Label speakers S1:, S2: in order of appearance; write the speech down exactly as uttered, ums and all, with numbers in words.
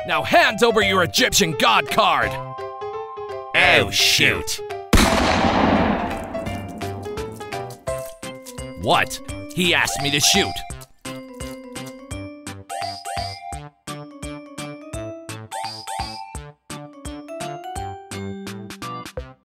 S1: Now hand over your Egyptian god card!
S2: Oh, shoot.
S1: What? He asked me to shoot.